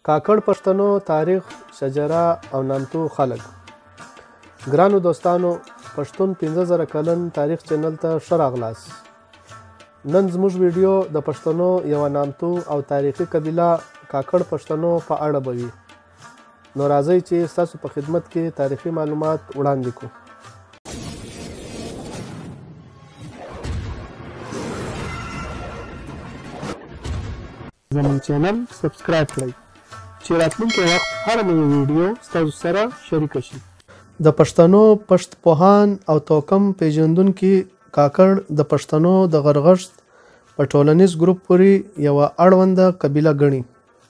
کاکړ پښتنو تاریخ شجرہ او نامتو خلګ. ګرانو دوستانو، پښتون 15000 کلن تاریخ چینل ته ښه راغلاست. نن زموږ ویډیو د پښتنو یو نامتو او تاریخي قبیله کاکړ پښتنو په اړه به وي. نو راځئ چې ستاسو په خدمت کې تاریخي معلومات وړاندې کړو. زموږ چینل سبسکرایب کړئ چې راتلونکي وخت هر نوې ویډیو ستاسو سره شریک شي. د پښتنو پښت پوهان او توکم پیژندونکي کاکړ د پښتنو د غرغښت په ټولنیز ګروپ پورې یو اړونده قبیله ګڼي.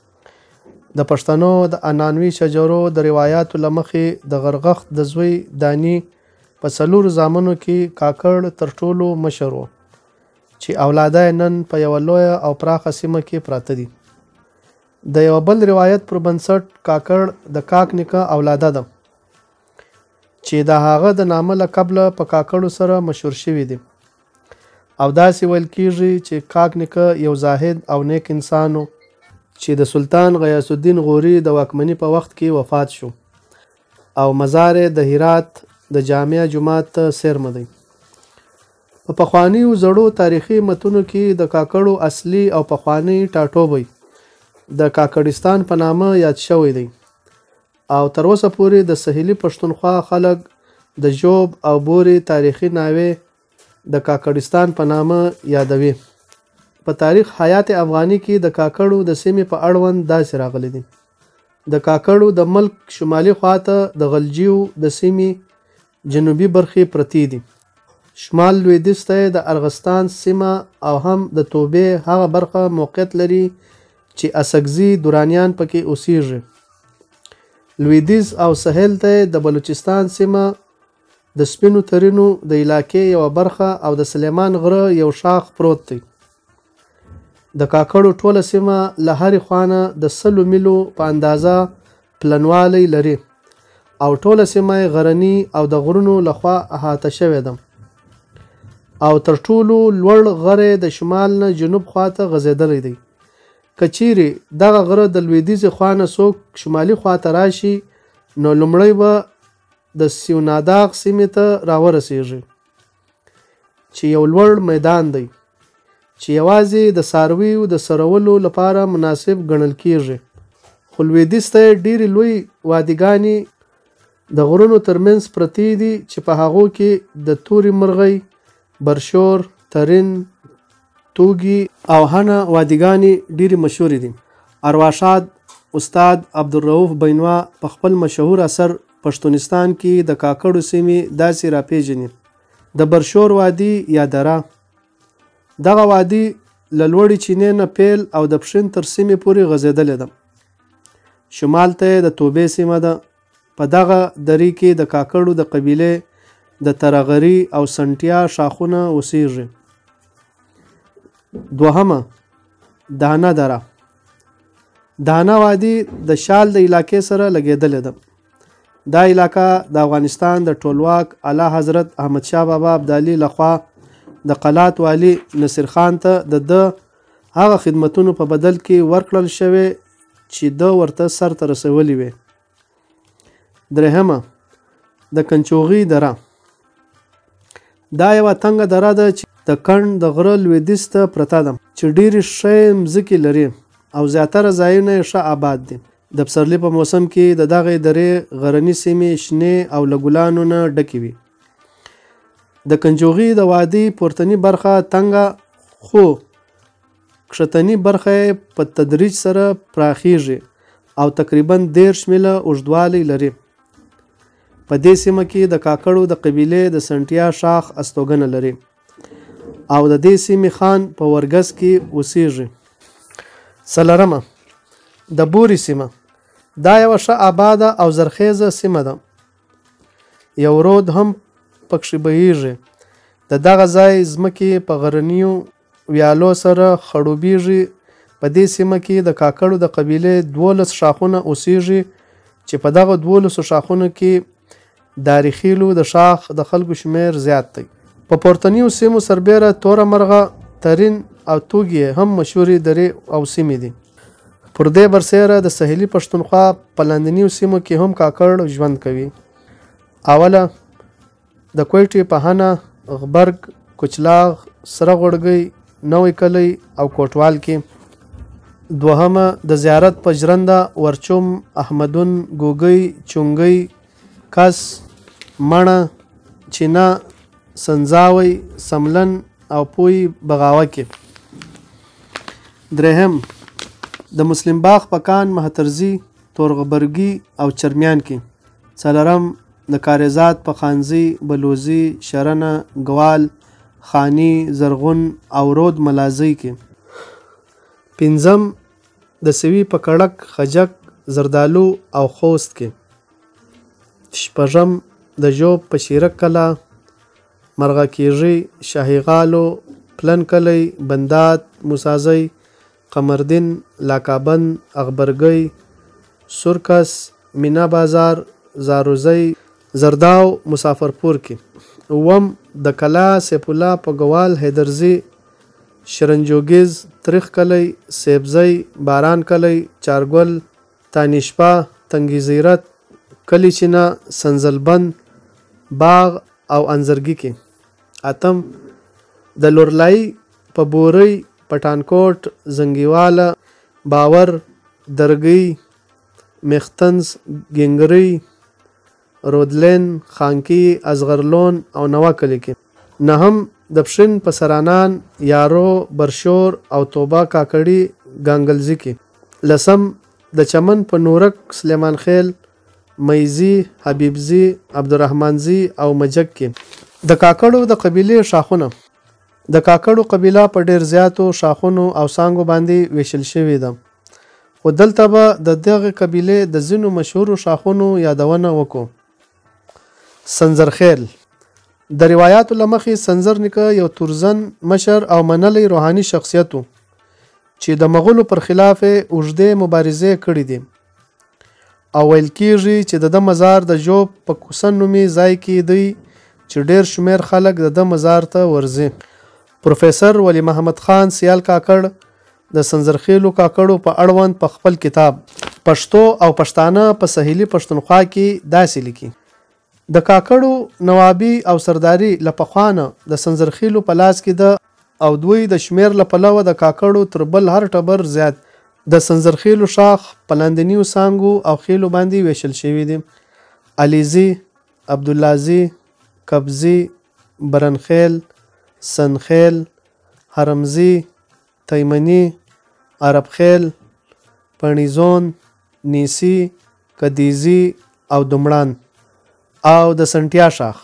د پښتنو د عنعنوي شجرو د روایاتو له مخې د غرغښت د زوی دانی په 4 زامنو کې کاکړ تر ټولو مشر و چې اولاده نن په یو لویه او پراخه سیمه کې پراته دي. د یو بل روایت پر بنسټ کاکړ د کاک نیکه اولاده ده چې د هغه د نامه له قبله په کاکړو سره مشهور شوی دی او داسې ویل کیږي چې کاک نیکه یو زاهد او نیک انسان و چې د سلطان غیاث الدین غوري د واکمنۍ په وخت کې وفات شو او مزار د هرات د جامع جومات ته څیرمه دی. په پخوانیو زړو تاریخي متونو کې د کاکړو اصلي او پخوانی ټاټوبی د کاکړستان په نامه یاد شوی دی او تر اوسه پورې د سهیلي پښتونخوا خلک د ژوب او بوري تاریخي ناوې د کاکړستان په نامه یادوي. په تاریخ حیات افغاني کې د کاکړو د سیمې په اړوند داسې راغلي دي: د کاکړو د ملک شمالي خواته د غلجیو د سیمې جنوبي برخې پرتې دي. شمال لویدیځ ته د ارغستان سیمه او هم د توبې هغه برخه موقعیت لري چې اسکزي دورانیان پکې اوسیږي. لویدیځ او سهیل ته د بلوچستان سیمه د سپینو ترینو د علاقې یو برخه او د سلیمان غره یو شاخ پروت دی. د کاکړو ټوله سیمه له هرې خوانه د 100 میلو په اندازه پلنوالی لري او ټوله سیمه غرنی او د غرونو لخوا احاطه شوې ده او تر ټولو لوړ غره د شمال نه جنوب خواته غځېدلی دی. کچيري دغه غره د لویدیځ خوانه څوک شمالي خواته راشي نو لومړی به د سیوناداغ سیمې ته راورسیږي چې یو لوړ میدان دی چې یوازې د څارویو د سرولو لپاره مناسب ګڼل کیږي. خو لویدیځ ته ډېرې لوی وادیګانې د غرونو ترمنځ پرتې دي چې په هغو کې د تورې مرغۍ، برشور، ترین، توګي او هنه وادیګانې ډېرې مشهورې دي. ارواښاد استاد عبدالرؤف بینوا په خپل مشهور اثر پښتونستان کې د کاکړو سیمې داسې راپېژني: د برشور وادي یا دره، دغه وادي له لوړې چینې نه پیل او د پښین تر سیمې پورې غځېدلې ده. شمال ته د توبې سیمه ده. په دغه درې کې د کاکړو د قبیلې د ترغري او سنټیا شاخونه اوسیږي. دوهمه دانه دره. دانه وادي د شال د علاقې سره لګېدلې ده. دا علاقه د افغانستان د ټولواک اعلی حضرت احمد شاه بابا ابدالي لخوا د قلات والی نصیر خان ته د هغه خدمتونو په بدل کې ورکړل شوی چې د ورته سرته رسولي وي. درهمه د کنچوغي دره. دا یو تنګه دره ده چې د کند د غره لویدیځ ته پرته ده چې ډېرې ښې مځکې لري او زیاتره ځایونه یې ښه آباد دي. د پسرلي په موسم کې د دغې درې غرني سیمې شنې او له ګلانو نه ډکې وي. د کنجوغي د وادي پورتنی برخه تنګه خو کښتنی برخه په تدریج سره پراخیږي او تقریبا 13 میله اوږدوالی لري. په دې سیمه کې د کاکړو د قبیلې د سنټیا شاخ استوګنه لري او د دې سیمې خان په ورګس کې اوسیږي. څلورمه د بوري سیمه. دا یو ښه آباده او زرخیزه سیمه ده. یو رود هم پکښې بهیږي. د دغه ځای ځمکې په غرنیو ویالو سره خړوبیږي. په دې سیمه کې د کاکړو د قبیلې 12 شاخونه اوسیږي چې په دغه 12 شاخونو کې داریخیلو د شاخ د خلکو شمیر زیات دی. په پورتنیو سیمو سربیره توره مرغه، ترین او توګي هم مشهوري درې او سیمې دي. پر دې برسیره د سهیلي پښتونخوا په لاندنیو سیمو کې هم کاکړ ژوند کوي. اوله د کوټې پهنه، غبرګ، کوچلاغ، سره غوړګۍ، نوی کلی او کوټوال کې. دوهمه د زیارت په ژرنده، ورچوم، احمدون، ګوګۍ، چونګۍ، کس، مڼه، چینه، سنځاوی، سملن او پوی بغاوه کې. درهم د مسلم باغ، پکان، مهترزي، تورغبرګي او چرمیان کې. څلورم د کاریزات په خانزي، بلوزي، شرنه، ګوال، خانی، زرغون او رود ملازۍ کې. پنځم د سوي په کړک، خجک، زردالو او خوست کې. شپږم د ژوب په شیرک کلا، مرغه کیږي، شاهي غالو، پلن کلی، بندات، موسازۍ، قمردین، لاکابند، اغبرګۍ، سورکس، مینا بازار، زاروزۍ، زرداو، مسافرپور کې. اووم د کلا، سیف الله په ګوال، حیدرزي، شرنجوګیز، تریخ کلی، سیبزی، باران کلی، چارګل، تانیشپا، تنگی زیرت، کلی چینه، سنزلبند، باغ او انزرګي کې. اتم د لورلای په بوري، پټانکوټ، زنګیواله، باور، درګي، مختنز، ګنګري، رودلین، خانکی، ازغرلون او نوا کلی کې. نهم د پښین په سرانان، یارو، برشور او توبه کاکړي، ګانګلزي کې. لسم د چمن په نورک، سلیمان خیل، میزي، حبیبزي، عبدالرحمنزي او مجک کې. د کاکړو د قبیلې شاخونه. د کاکړو قبیله په ډیر زیاتو شاخونو او څانګو باندې ویشل شوې ده، خو دلته به د دغه قبیلې د ځینو مشهورو شاخونو یادونه وکړو. سنځرخیل. د روایاتو له مخې سنځر نیکه یو تورزن مشر او منلی روحاني شخصیت و چې د مغولو پر خلاف اوږدې مبارزې کړې دي او ویل کېږي چې د مزار د ژوب په کوسن نومي ځای کې دی چې ډیر شمیر خلک د مزار ته ورځي. پروفیسر ولی محمد خان سیال کاکړ د سنځرخیلو کاکړو په اړوند په خپل کتاب پښتو او پښتانه په سهیلي پښتونخوا کې داسې لیکي: د کاکړو نوابي او سرداري له پخوانه د سنځرخیلو په لاس کې ده او دوی د شمیر له پلوه د کاکړو تر بل هر ټبر زیات د سنځرخیلو شاخ په لاندنیو څانګو او خیلو باندې ویشل شوي دي: علیزي، عبداللهزي، کبزي، برنخیل، سنخیل، حرمزي، تیمني، عربخیل، پنیزون، نیسي، کدیزي او دمړان او د سنټیا شاخ.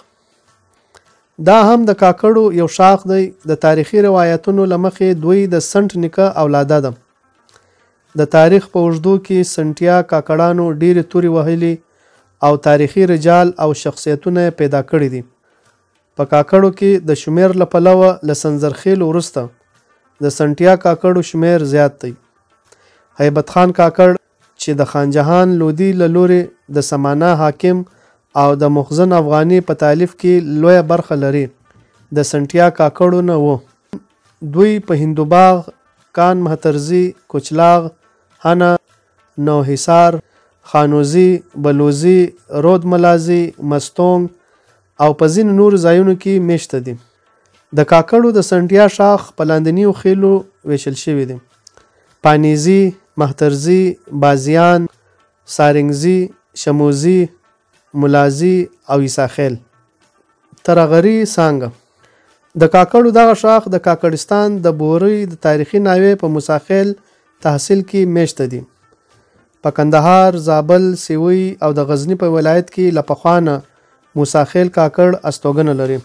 دا هم د کاکړو یو شاخ دی. د تاریخي روایتونو له مخې دوی د سنټ نیکه اولاده ده. د تاریخ په اوږدو کې سنټیا کاکړانو ډیرې تورې وهلي او تاریخي رجال او شخصیتونه پیدا کړي دي. په کاکړو کې د شمیر له پلوه له سنځرخیل وروسته د سنټیا کاکړو شمیر زیات دی. هیبت خان کاکړ چې د خان جهان لودي له لوري د سمانه حاکم او د مخزن افغاني په تالیف کې لویه برخه لري د سنټیا کاکړو نه وو. دوی په هندوباغ، کان مهترزي، کوچلاغ، هنه، نوحصار، خانوزي، بلوزي، رود ملازي، مستونګ او په ځینو نورو ځایونو کې میشته دي. د کاکړو د سنټیا شاخ په لاندنیو خیلو ویشل شوي دي: پانیزي، مهترزي، بازیان، سارنګزي، شموزي، ملازي او عیساخیل. ترغري څانګه. د کاکړو دغه شاخ د کاکړستان د بوري د تاریخي ناوې په موساخیل تحصیل کې میشته دي. په کندهار، زابل، سیوی او د غزنی په ولایت کې له پخوانه موساخیل کاکړ استوګنه لري.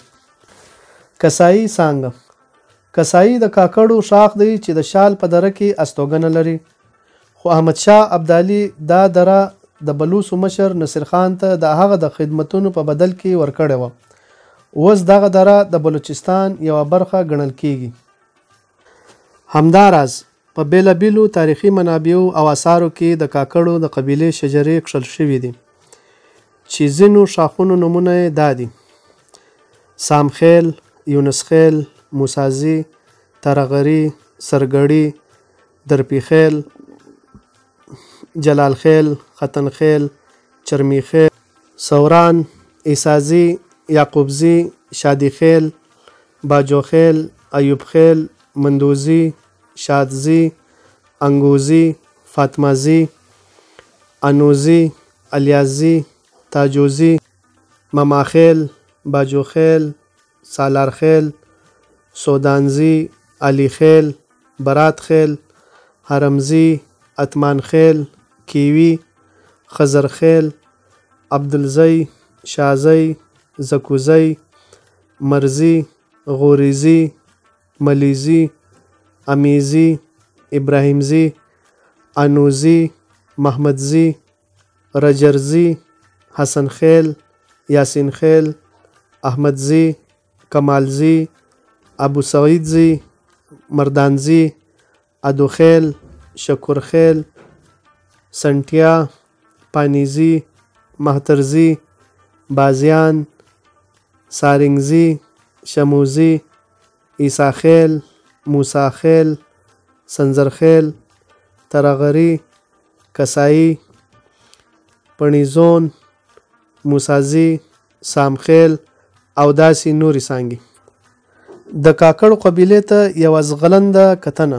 کسایي څانګه. کسایي د کاکړو شاخ دی چې د شال په دره کې استوګنه لري، خو احمد شاه ابدالي دا دره د بلوڅو مشر نصیر خان ته د هغه د خدمتونو په بدل کې ورکړې وه. اوس دغه دره د بلوچستان یوه برخه ګڼل کیږي. همداراز په بیلابیلو تاریخي منابعو او آثارو کې د کاکړو د قبیلې شجرې کښل شوي دي چې ځینو شاخونو نومونه یې دا دي: سامخیل، یونسخیل، موسازي، ترغري، سرګړي، درپیخیل، جلال خیل، ختن خیل، چرمی خیل، سوران، ایسازی، یعقوبزی، شادی خیل، باجو خیل، ایوب خیل، مندوزی، شادزی، انگوزی، فاطمازی، انوزی، الیازی، تاجوزی، مما خیل، باجو خیل، سالار خیل، سودانزی، علی خیل، برات خیل، حرمزی، اتمان خیل، کیوی، خزر خیل، عبدالزی، شازی، زکوزی، مرزی، غوریزی، ملیزی، امیزی، ابراهیمزی، انوزی، محمدزی، رجرزی، حسن خیل، یاسین خیل، احمدزی، کمالزی، ابو سعیدزی، مردانزی، ادو خیل، شکر خیل، سنٹیا، پانیزی، مهترزی، بازیان، سارنگزی، شموزی، عیسی خیل، موسی خیل، سنزر خیل، ترغری، کسایی، پنیزون، موسازی، سام خیل او داسې نورې څانګې. د کاکړ قبیلې ته یوه ځغلنده کتنه.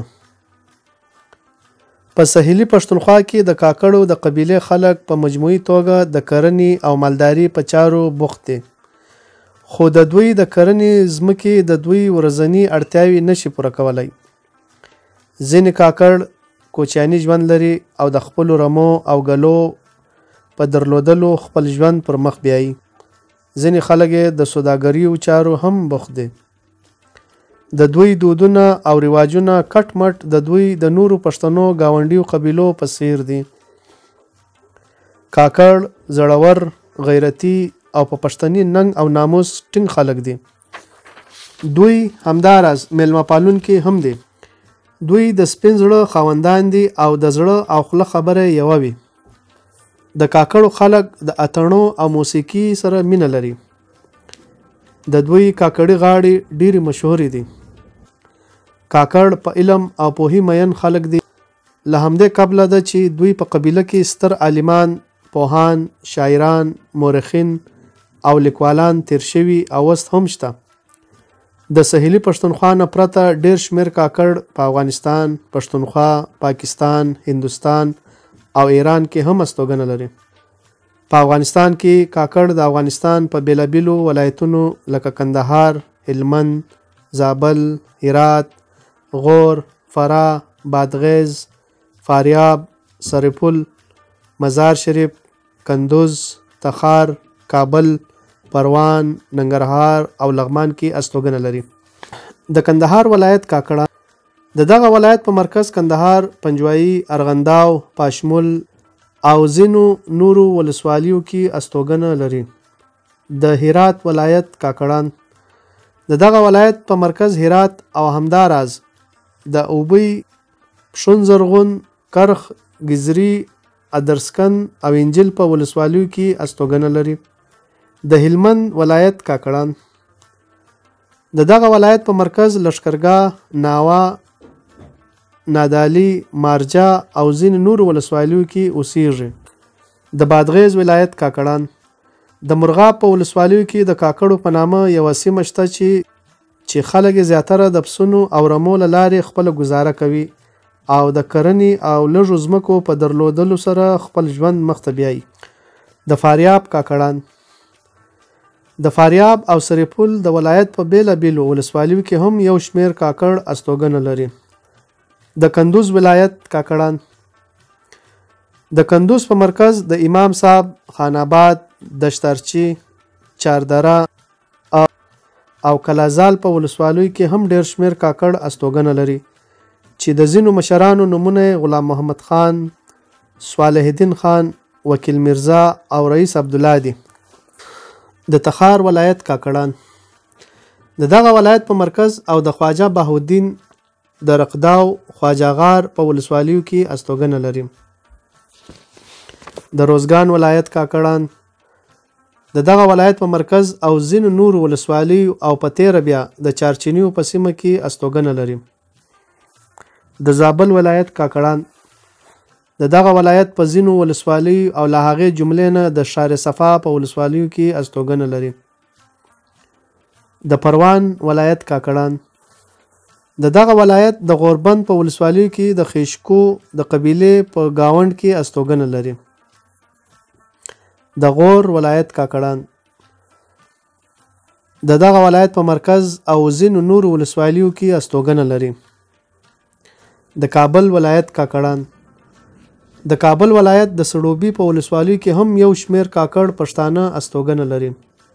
په سهیلي پښتونخوا کې د کاکړو د قبیلې خلک په مجموعي توګه د کرنې او مالداري په چارو بوخت دي، خو د دوی د کرنې ځمکې د دوی ورځني اړتیاوې نشي پوره کولی. ځینې کاکړ کوچیاني ژوند لري او د خپلو رمو او ګلو په درلودلو خپل ژوند پر مخ بیایي. ځینې خلک د سوداګریو چارو هم بوخت دي. د دوی دودونه او رواجونه کټ مټ د دوی د نورو پښتنو ګاونډیو قبیلو په څیر دي. کاکړ زړور، غیرتي او په پښتني ننګ او ناموس ټینګ خلک دي. دوی همداراز میلمه پالونکي هم دي. دوی د سپین زړه خاوندان دي او د زړه او خوله خبره یوه وي. د کاکړو خلک د اتڼو او موسیقي سره مینه لري. د دوی کاکړي غاړي ډیرې مشهورې دي. کاکړ په علم او پوهې مین خلک دي. له همدې قبله ده چې دوی په قبیله کې ستر عالمان، پوهان، شاعران، مورخین او لیکوالان تیر شوي او اوس هم شته. د سهیلي پښتونخوا نه پرته ډیر شمیر کاکړ په افغانستان، پښتونخوا، پاکستان، هندوستان او ایران کې هم استوګنه لري. په افغانستان کې کاکړ د افغانستان په بیلابیلو ولایتونو لکه کندهار، هلمند، زابل، هرات، غور، فراه، بادغیس، فاریاب، سرپل، مزار شریف، کندوز، تخار، کابل، پروان، ننګرهار او لغمان کې استوګنه لري. د کندهار ولایت کاکړان د دغه ولایت په مرکز کندهار، پنجوایي، ارغنداو، پاشمول او ځینو نورو ولسوالیو کې استوګنه لري. د هرات ولایت کاکړان د دغه ولایت په مرکز هرات او همداراز د اوبی، پښون زرغون، کرخ، گزری، ادرسکن او انجیل په ولسوالیو کې استوګنه لري. د هلمند ولایت کاکړان د دغه ولایت په مرکز لشکرګاه، ناوه، نادالی، مارجا او ځینې نورو ولسوالیو کې اوسیږي. د بادغیس ولایت کاکړان د مرغاب په ولسوالیو کې د کاکړو په نامه یوه سیمه شته چې خلک زیاتره د پسونو او رمو له لارې خپله ګزاره کوي او د کرنې او لږو ځمکو په درلودلو سره خپل ژوند مخ ته بیایي. د فاریاب کاکړان د فاریاب او سرپل د ولایت په بیلابیلو ولسوالیو کې هم یو شمیر کاکړ استوګنه لري. د کندوز ولایت کاکړان د کندوز په مرکز د امام صاحب، خان آباد، دشتارچی، چاردره او کلازال په ولسوالیو کې هم ډیر شمیر کاکړ استوګنه لري چې د ځینو مشرانو نومونه غلام محمد خان، صالح الدین خان، وکیل مرزا او رئیس عبدالله دي. د تخار ولایت کاکړان د دغه ولایت په مرکز او د خواجه بهاءالدین د رقداو، خواجه غار په ولسوالیو کې استوګنه لري. د روزګان ولایت کاکړان د دغه ولایت په مرکز او ځینو نورو ولسوالیو او په تیره بیا د چارچینیو په سیمه کې استوګنه لري. د زابل ولایت کاکړان د دغه ولایت په ځینو ولسوالیو او له هغې جملې نه د شار صفا په ولسوالیو کې استوګنه لري. د پروان ولایت کاکړان د دغه ولایت د غوربند په ولسوالیو کې د خیشکو د قبیلې په گاوند کې استوګنه لري. د غور ولایت کاکړان د دغه ولایت په مرکز او ځینو نورو ولسوالیو کې استوګنه لري. د کابل ولایت کاکړان د کابل ولایت د سړوبي په ولسوالیو کې هم یو شمیر کاکړ پښتانه استوګنه لري.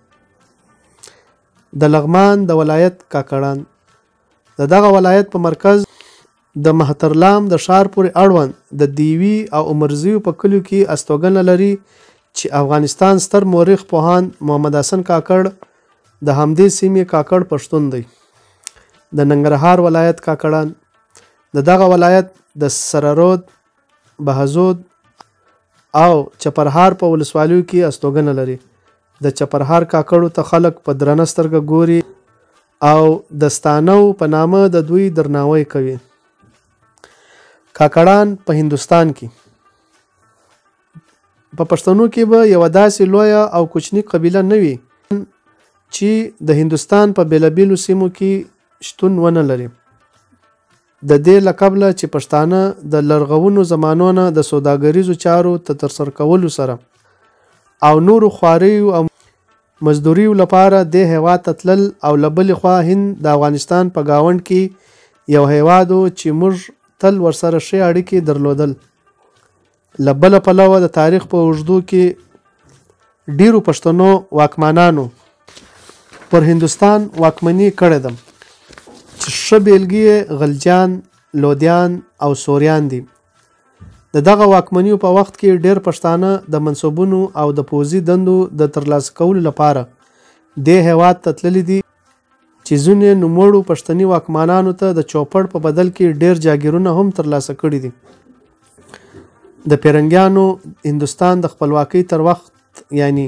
د لغمان د ولایت کاکړان د دغه ولایت په مرکز د مهترلام د ښار پورې اړوند د دیوي او عمرزیو په کلیو کې استوګنه لري چې افغانستان ستر مورخ پوهاند محمد حسن کاکړ د همدې سیمې کاکړ پښتون دی. د ننګرهار ولایت کاکړان د دغه ولایت د سررود، بهزود او چپرهار په ولسوالیو کې استوګنه لري. د چپرهار کاکړو ته خلک په درنه سترګه ګوري او د ستانو په نامه د دوی درناوی کوي. کاکړان په هندوستان کې په پښتنو کې به یو داسې لویه او کوچنی قبیله نه وي چې د هندوستان په بیلابیلو سیمو کې شتون ونه لري. د دې له کبله چې پښتانه د لرغونو زمانو نه د سوداګریزو چارو ته ترسره کولو سره او نورو خواریو او مزدوریو لپاره د هیواد ته تلل او له بلې خوا هند د افغانستان په گاوند کې یو هیواد چې موږ تل ورسره ښې اړیکې درلودل. له بله پلوه د تاریخ په اوږدو کې ډیرو پښتنو واکمنانو پر هندوستان واکمني کړې ده چې ښه بیلګې غلجیان، لودیان او سوریان دي. د دغه واکمنیو په وخت کې ډیر پښتانه د منصبونو او د پوځي دندو د ترلاسه کولو لپاره د هیواد ته تللي دي چې ځینې نوموړو پښتني واکمنانو ته د چوپړ په بدل کې ډیر جاګیرونه هم ترلاسه کړي دي. د پیرنګیانو هندوستان د خپلواکۍ تر وخت یعنی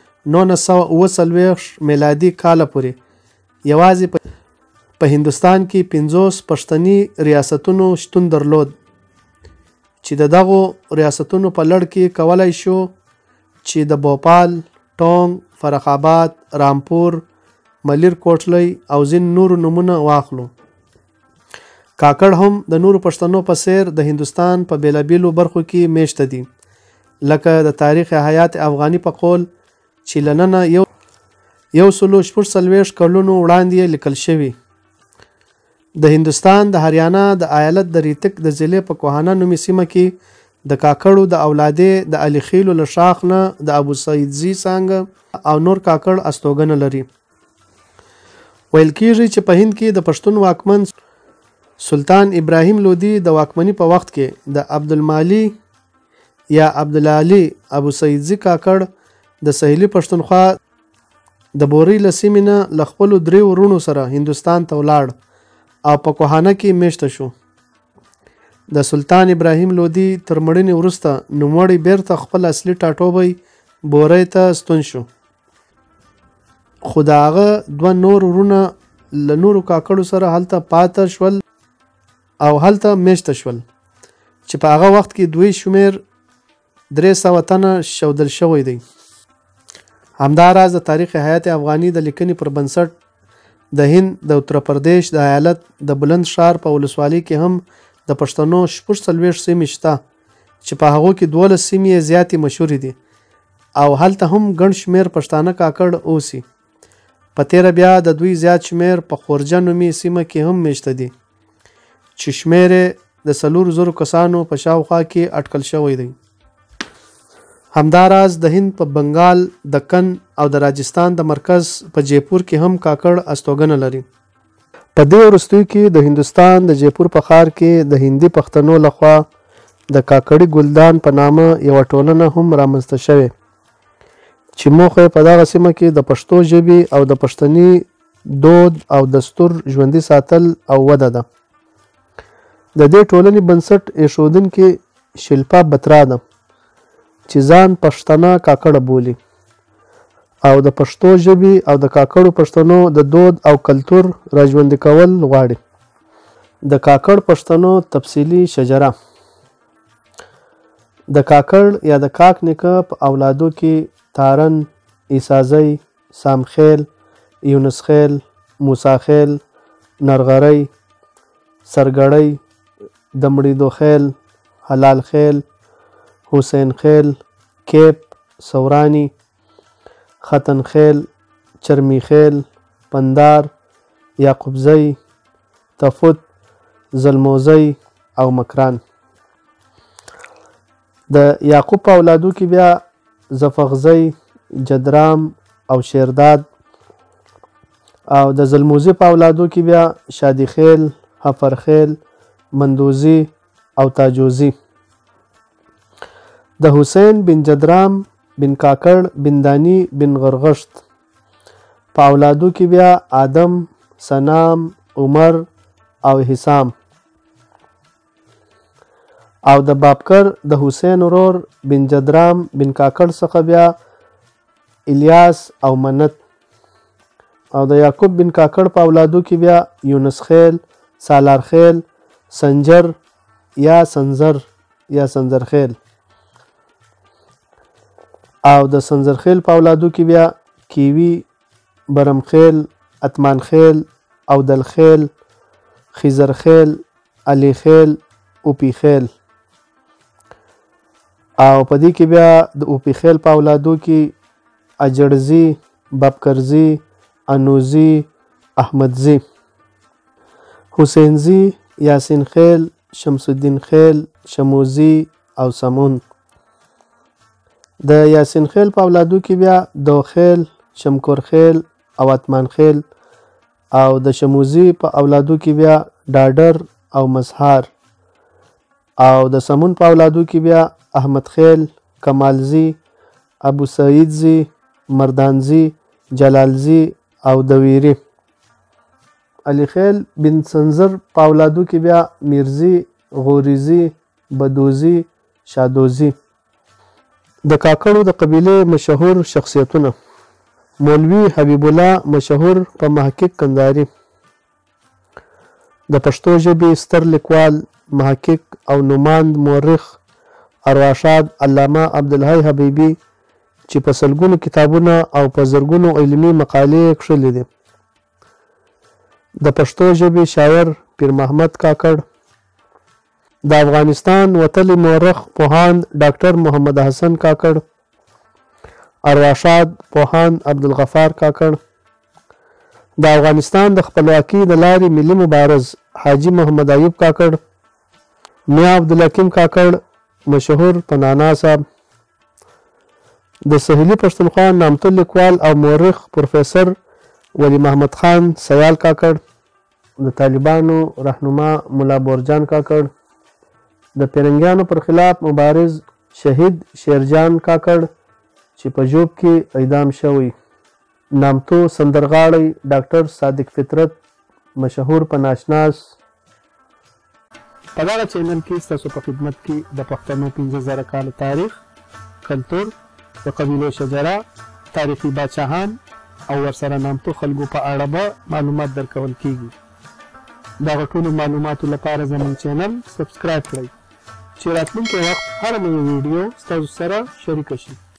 1947 میلادي کال پورې یوازې په هندوستان کې 50 پښتني ریاستونو شتون درلود چې د دغو ریاستونو په لړ کې کولای شو چې د بوپال، ټونګ، فرخ آباد، رامپور، ملیر کوټلی او ځین نورو نومونه واخلو. کاکړ هم د نورو پښتنو په څیر د هندوستان په بیلابیلو برخو کې میشته دي، لکه د تاریخ حیات افغاني په قول چې له ننه 146 کلونو وړاندې لیکل شوی. د هندوستان د هریانه د ایالت د ریتک د ضلع په کوهانه نومي سیمه کې د کاکړو د اولادې د علي خیلو له شاخ نه د ابو سعید زی څانګه او نور کاکړ استوګنه لري. ویل کېږي چې په هند کې د پښتون واکمن سلطان ابراهیم لودي د واکمنۍ په وخت کې د عبدالمالی یا عبدالعلی ابو سعید زی کاکړ د سهیلي پښتونخوا د بوري له سیمې نه له خپلو 3 ورونو سره هندوستان ته ولاړ او په کوهانه کې میشته شو. د سلطان ابراهیم لودي تر مړینې وروسته نوموړی بیرته خپل اصلي ټاټوبی بوري ته ستون شو، خو د هغه 2 نور ورونه له نورو کاکړو سره هلته پاته شول او هلته میشته شول چې په هغه وخت کې دوی شمیر 300 تنه شودل شوی دی. همداراز د تاریخ حیات افغاني د لیکنې پر بنسټ د هند د اتر پردیش د ایالت د بلند شار په ولسوالۍ کې هم د پښتنو 46 سیمې شته چې په هغو کې 12 سیمې زیاتې مشهورې دي او هلته هم ګڼ شمیر پښتانه کاکړ اوسي. په تیره بیا د دوی زیات شمیر په خورجه نومي سیمه کې هم میشته دي چې شمیر د 400 کسانو په شاوخوا کې اټکل شوی دی. همداراز د هند په بنگال، دکن او د راجستان د مرکز په جیپور کې هم کاکړ استوګنه لري. په دې وروستیو کې د هندوستان د جیپور په ښار کې د هندي پښتنو لخوا د کاکړي ګلدان په نامه یو ټولنه هم رامنځته شوې چې موخه په دغه سیمه کې د پښتو ژبې او د پښتني دود او دستور ژوندي ساتل او وده ده. د دې ټولنې بنسټ ایښودونکې شلپا بترا ده چې ځان پښتانه کاکړ بولي او د پښتو ژبې او د کاکړو پښتنو د دود او کلتور راژوندي کول غواړي. د کاکړ پښتنو تفصیلي شجره د کاکړ یا د کاک نیکه په اولادو کې تارن، عیسازی، سامخیل، یونس خیل، موسی خیل، نرغری، سرګړی، دمړیدو خیل، حلال خیل، حسین خیل، کیپ، سورانی، ختن خیل، چرمی خیل، پندار، یعقوبزی، تفوت، زلموزی او مکران. د یعقوب په اولادو کې بیا زفغزی، جدرام او شیرداد، او د زلموزی په اولادو کې بیا شادی خیل، حفرخیل، مندوزی او تاجوزی. د حسین بن جدرام بن کاکړ بن دانی بن غرغشت په اولادو کې بیا آدم، سنام، عمر او حسام. او د بابکر د حسین ورور بن جدرام بن کاکړ څخه بیا الیاس او منت. او د یعقوب بن کاکړ په اولادو کې بیا یونس خیل، سالار خیل، سنجر یا سنزر یا سنزر خیل. او د سنزر خیل په اولادو کې بیا کیوی، برم خیل، اتمان خیل، او دل خیل، خیزر خیل، علی خیل، اوپی خیل. او په دې کې بیا د اوپی خیل په اولادو کې اجړزی، بابکرزی، انوزی، احمدزی، حسینزی، یاسین خیل، شمس الدین خیل، شموزی او سمون. د یاسین خیل په اولادو کې بیا دو خیل، شمکور خیل او اتمان خیل. او د شموزی په اولادو کې بیا ډاډر او مزهار. او د سمون په اولادو کې بیا احمد خیل، کمالزی، ابو سعیدزی، مردانزی، جلالزی او دویری. علی خیل بن سنزر په اولادو کې بیا میرزی، غوریزی، بدوزی، شادوزی. د کاکړو د قبیلې مشهور شخصیتونه: مولوي حبیب الله مشهور په محقق کندهاري، د پښتو ژبې ستر لیکوال، محقق او نوماند مورخ ارواښاد علامه عبدالحی حبیبي چې په سلګونو کتابونه او په زرګونو علمي مقالې کښلي دي. د پښتو ژبې شاعر پیر محمد کاکړ. د افغانستان وتلی مورخ پوهاند ډاکټر محمد حسن کاکړ. ارواښاد پوهاند عبدالغفار کاکړ. د افغانستان د خپلواکۍ د لارې ملي مبارز حاجي محمد ایوب کاکړ. میا عبدالحکيم کاکړ مشهور په نانا صاحب. د سهیلي پښتونخوا نامتو لیکوال او مورخ پروفیسر ولی محمد خان سیال کاکړ. د طالبانو رهنما ملا بورجان کاکړ. د پیرنګیانو پر خلاف مبارز شهید شیرجان کاکړ چې په ژوب کې اعدام شوی. نامتو سندرغاړی ډاکټر صادق فطرت مشهور په ناشناس. په دغه چینل کې ستاسو په خدمت کې د پښتنو 15,000 کال تاریخ، کلتور، د قبیلو شجرہ، تاریخي بادشاهان او ورسره نامتو خلګو په اړه به معلومات درکول کیږي. دغه ټولو معلوماتو لپاره زموږ چینل سبسکرایب کړئ چې راتلونکي وخت هر نوې ویډیو ستاسو سره شریکه شي.